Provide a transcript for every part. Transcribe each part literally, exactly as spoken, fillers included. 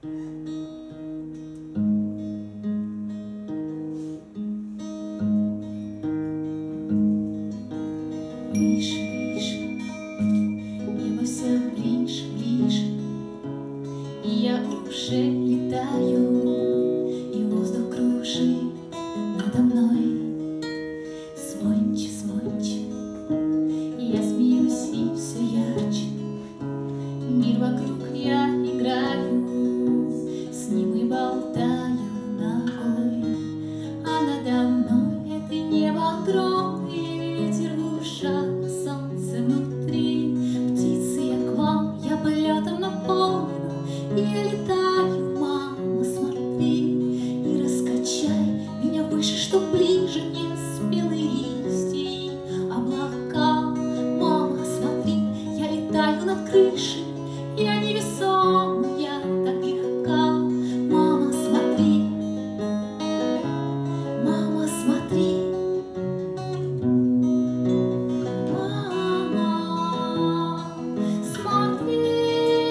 Выше, выше, небо все ближе, ближе, и я уже летаю, и воздух кружит надо мной. Звонче, звонче, я смеюсь и все ярче. Мир вокруг я играю, с ним и болтаю ногой, а надо мной это небо огромное, ветер в ушах, солнце внутри. Птицы, я к вам, я полетом наполнена, я летаю, мама, смотри, и раскачай меня выше, что ближе мне спелые листья и облака. Мама, смотри, я летаю над крышей, я невесомая, так легка. Мама, смотри, мама, смотри, мама, смотри.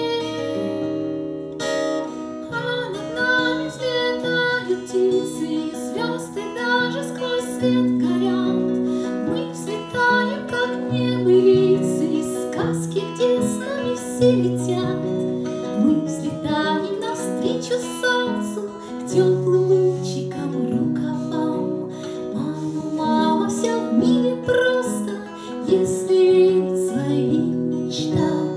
А над нами взлетают птицы, и звезды даже сквозь свет горят. Мы взлетаем, как небылицы из сказки, где с нами все летят. Мы взлетаем навстречу солнцу, к теплым лучикам, рукавам. Мама, мама, все в мире просто, если верить своим мечтам.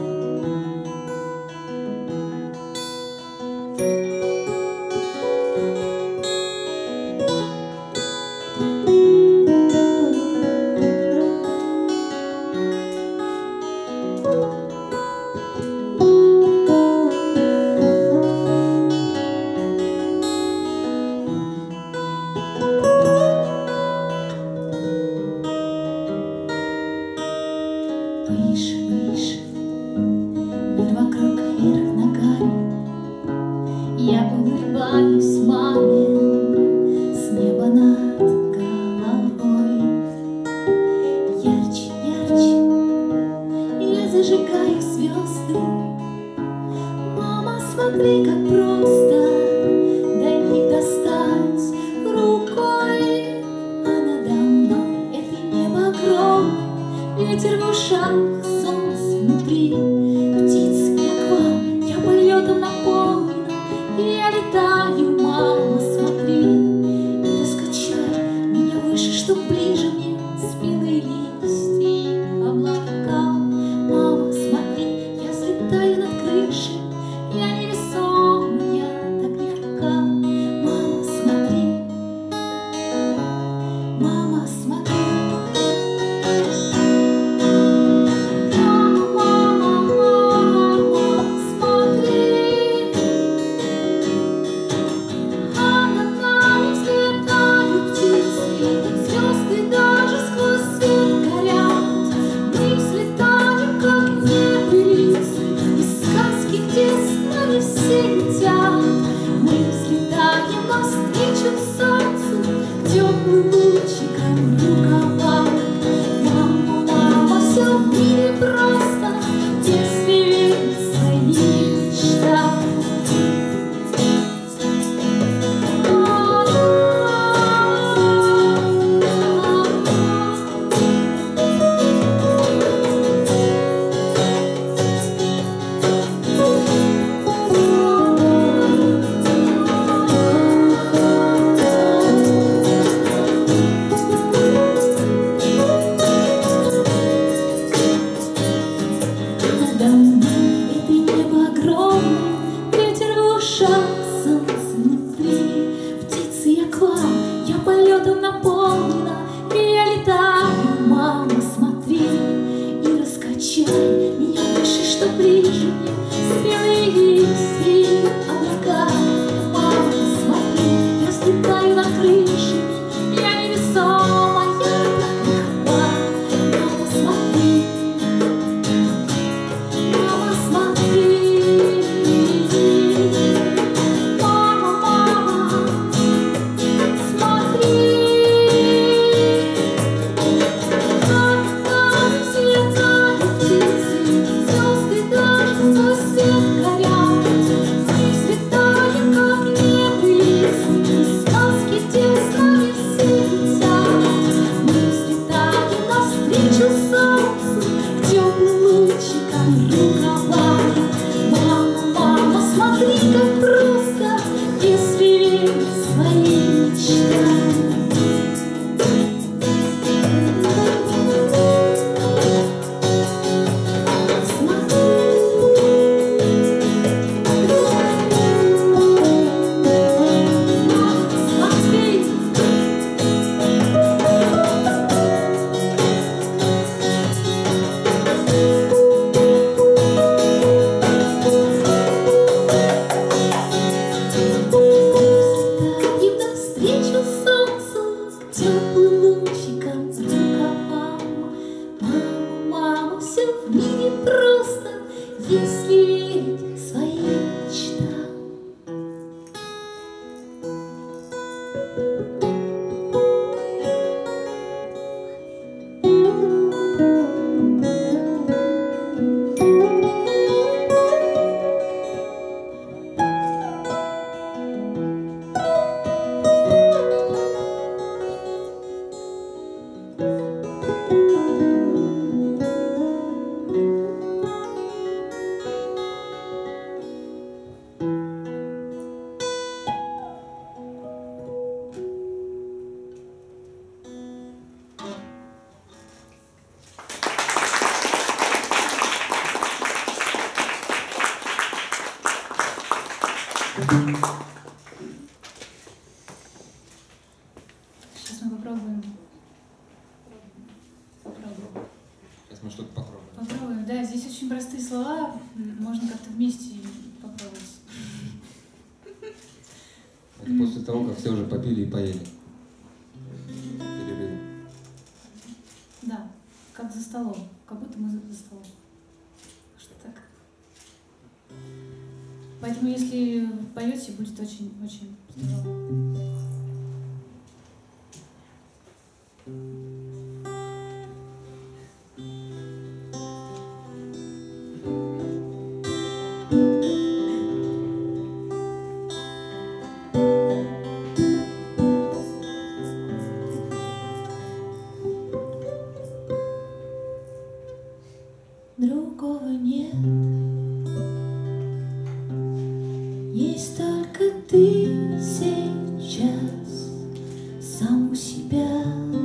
Выше, выше, мир вокруг вверх ногами. Я улыбаюсь маме с неба над головой. Ярче, ярче, я зажигаю звезды. Мама, смотри, как просто до них достать рукой, а надо мной это небо огромное, ветер в ушах, солнце внутри. Птицы, я к вам, я полетом наполнена, я летаю, мама, смотри, и раскачай меня выше, чтоб ближе мне спелые листья и облака. Мама, смотри, я взлетаю над крышей, я невесомая, так легка. Мама, смотри, мама, смотри. Сейчас мы попробуем. Попробуем. Сейчас мы что-то попробуем. Попробуем. Да, здесь очень простые слова. Можно как-то вместе попробовать. Это после того, как все уже попили и поели. Перерыв. Да, как за столом. Как будто мы за столом. Что так. Поэтому, если поете, будет очень-очень здорово. Другого нет, есть только ты сейчас, сам у себя,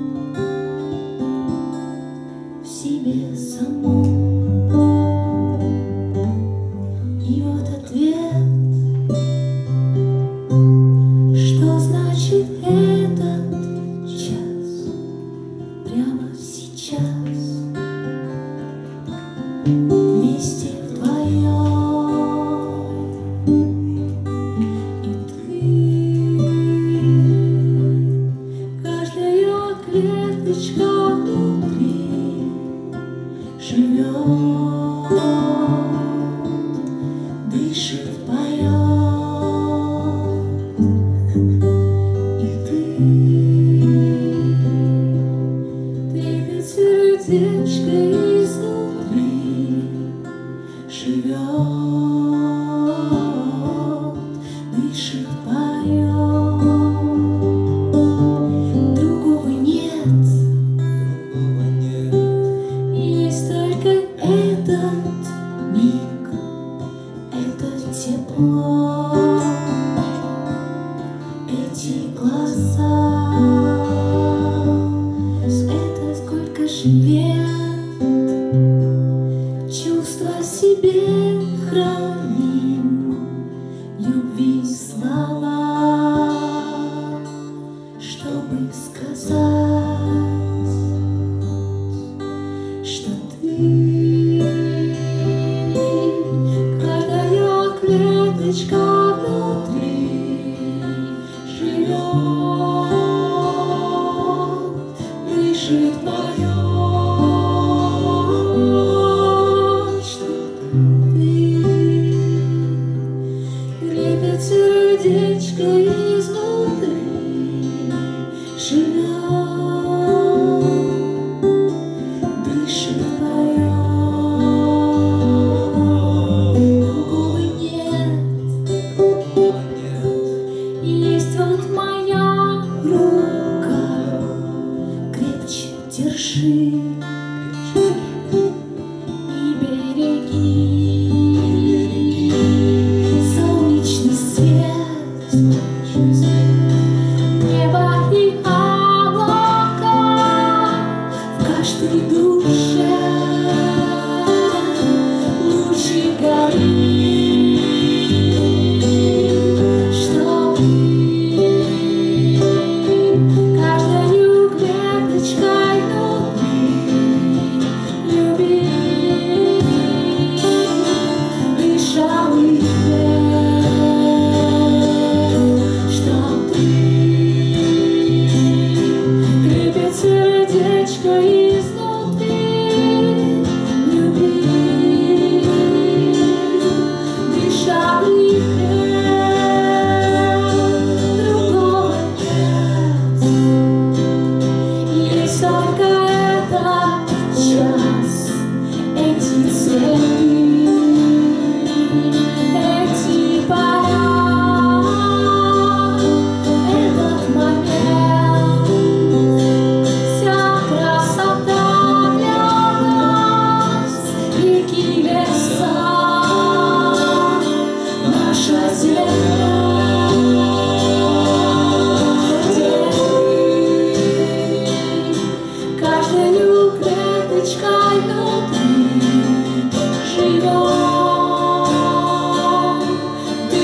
в себе самом. И вот ответ, что значит этот час, прямо сейчас. Вместе вдвоем, и ты, каждая клеточка внутри живет, дышит, поет, и ты, трепет сердечко изнутри. Живет, дышит, поет. Другого нет, Другого нет. есть только этот миг, это тепло, эти глаза, это сколько ж лет. Чувства себе храним, любви слова, чтобы сказать, что ты, каждая клеточка внутри живет, дышит, поет. Сердечко изнутри живет, дышит, поет. Другого нет, Другого нет. есть вот моя рука, крепче держи и береги. Небо и облака в каждой душе, лучи горит, что ты каждою клеточкой внутри люби, дышал и сердечко изнутри люби, дышал и другого нет, есть только этот час, эти цветы, эти поля, этот момент. Красота для нас, реки, леса, наша земля, где ты каждою клеточкой внутри живет, дышит.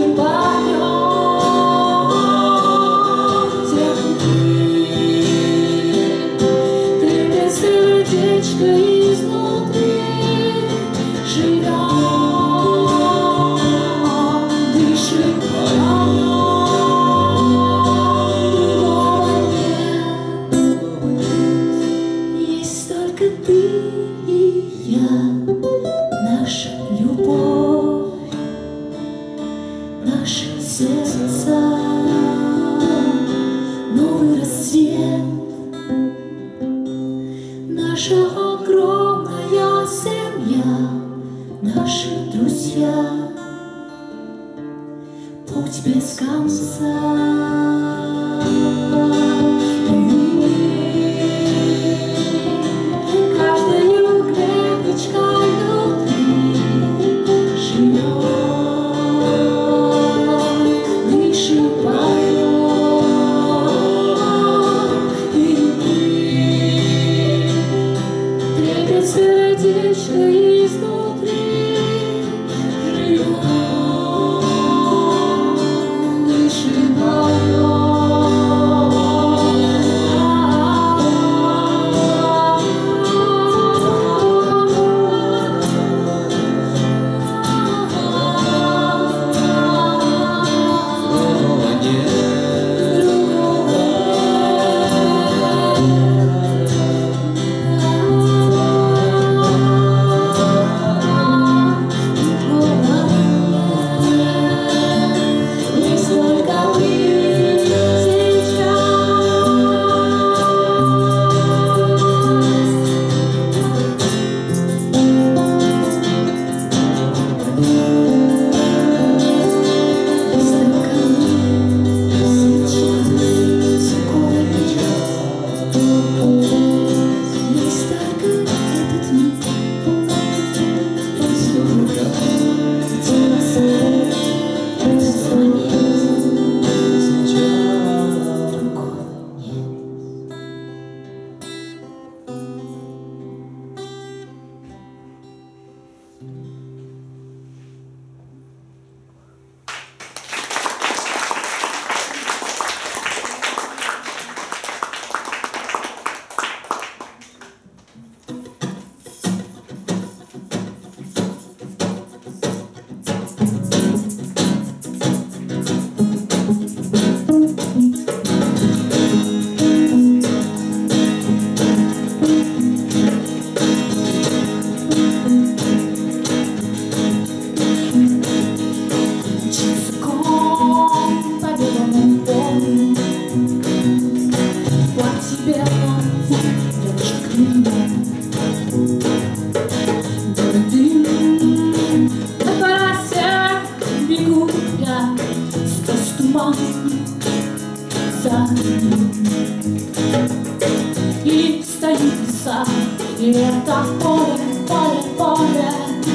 И встают леса, и это поле, поле, поле.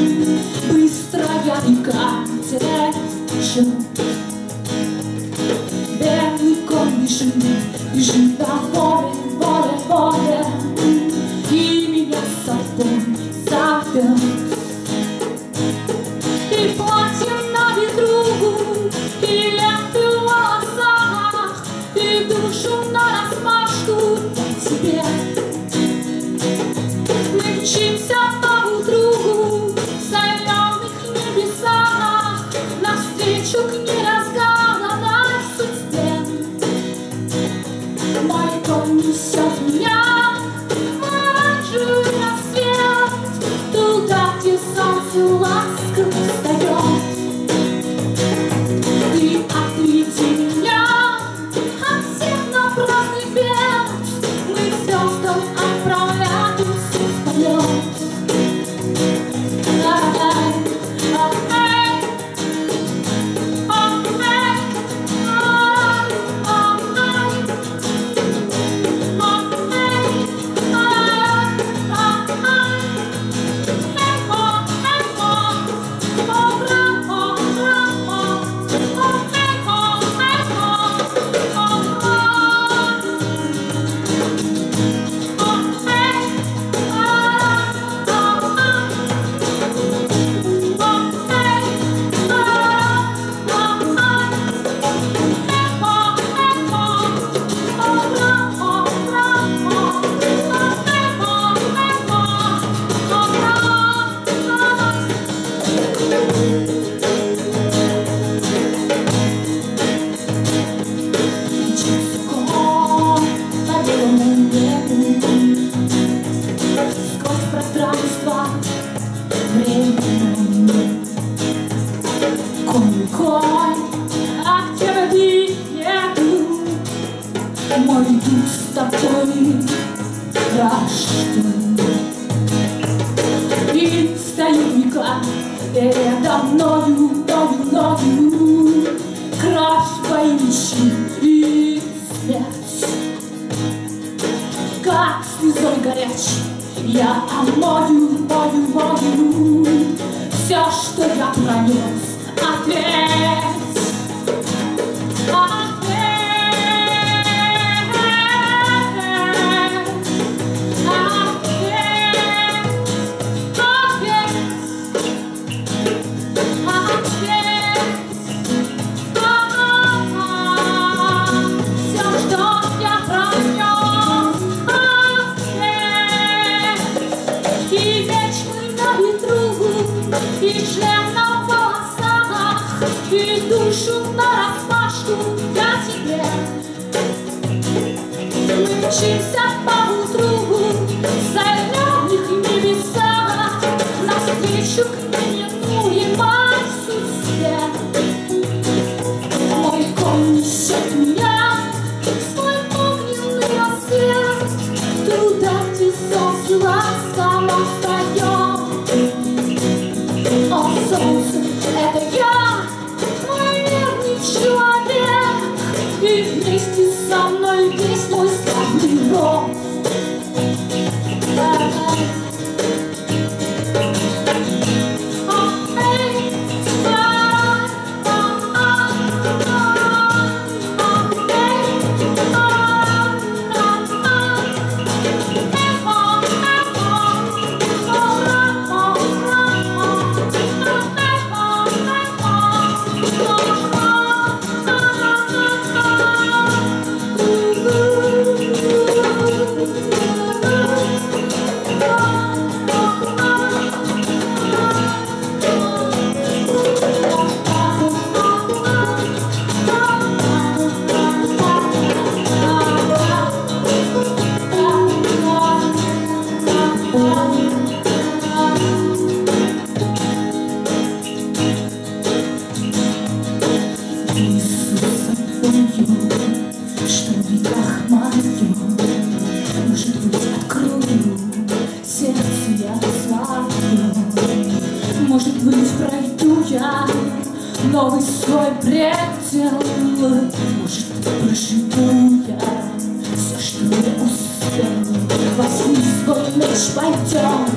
Быстрая река теряет счет. Белый конь бежит, бежит по поле, поле, поле. И меня с собой зовет. И платье на ветру, и ленты в волосах, и душу нараспашку тебе. Мы мчимся по утру в соленых небесах навстречу к неразгаданной судьбе. Мой конь несет меня огонь, а где воды нету. Мой дух с тобой рожден. И стоит века передо мною, мною, мною. Кровь, войнищи и смерть. Как слезой горячей я омою, мою, мою. Все, что я пронес, ответь, ответь, и шлем на волосах, и душу нараспашку я тебе. Мы мчимся поутру в зеленых небесах, навстречу к неминуемой судьбе. Мой конь несет меня в свой огненный рассвет, туда, где солнце ласково встает. О, солнце, это я, мой верный человек, и вместе со мной весь мой славный род. Что в веках мою, может быть, открою сердце я свое. Может быть, пройду я новый свой предел. Может, проживу я все, что я успел. Возьми свой меч, пойдем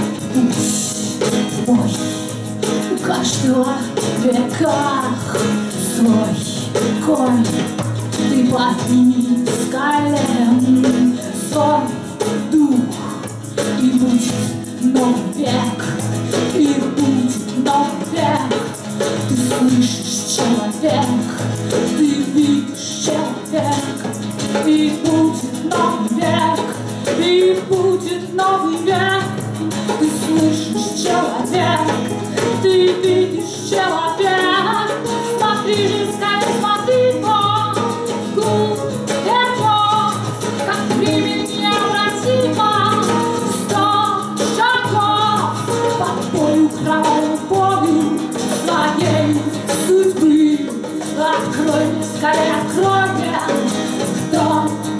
путь мой. У каждого в веках свой конь. Ты подними с колен свой дух, и будет новый век, и будет новый век. Ты слышишь, человек, ты видишь, человек, и будет новый век, и будет новый век. Ты слышишь, человек, ты видишь, человек. Смотри же, скорее, смотри, открой мне, скорее открой мне, кто